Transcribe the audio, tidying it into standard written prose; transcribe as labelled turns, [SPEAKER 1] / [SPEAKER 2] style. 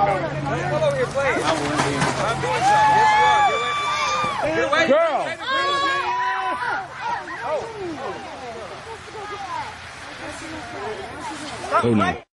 [SPEAKER 1] Come over here, play it. I'm doing something. Yes, you are. Get away.
[SPEAKER 2] Girl.
[SPEAKER 1] Oh.
[SPEAKER 2] Oh, no.